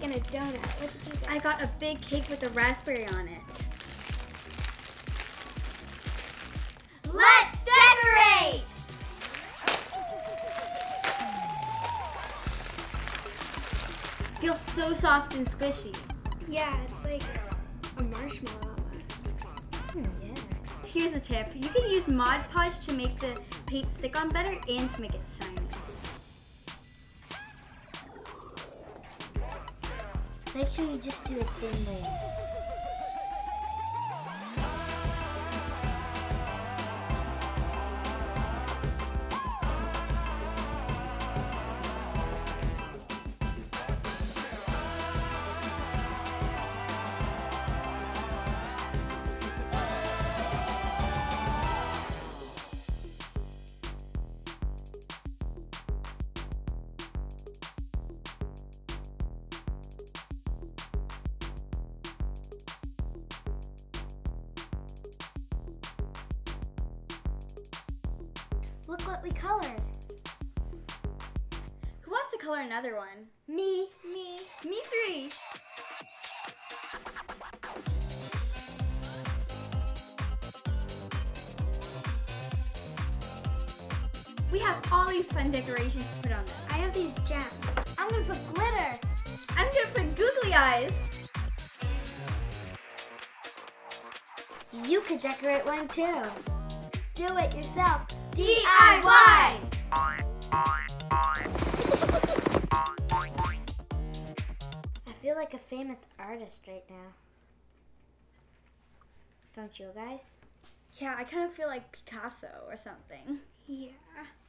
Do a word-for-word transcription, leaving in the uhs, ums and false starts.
and a donut. What did you get? I got a big cake with a raspberry on it. Let's decorate! Feels so soft and squishy. Yeah, it's like a marshmallow almost. Hmm, yeah. Here's a tip. You can use Mod Podge to make the paint stick on better and to make it shiny. Make sure you just do a thin layer. Look what we colored. Who wants to color another one? Me. Me. Me three. We have all these fun decorations to put on this. I have these gems. I'm gonna put glitter. I'm gonna put googly eyes. You could decorate one too. Do it yourself. D I Y! I feel like a famous artist right now. Don't you guys? Yeah, I kind of feel like Picasso or something. Yeah.